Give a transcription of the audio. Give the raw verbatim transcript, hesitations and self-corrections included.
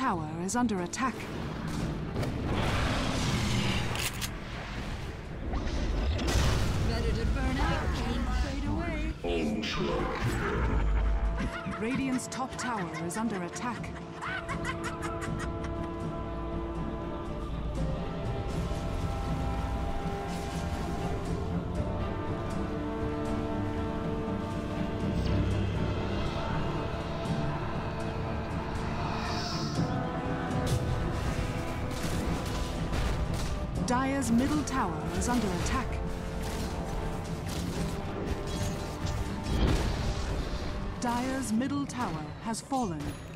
tower is under attack. Better to burn out and fade away. Radiant's top tower is under attack. Dire's middle tower is under attack. Dire's middle tower has fallen.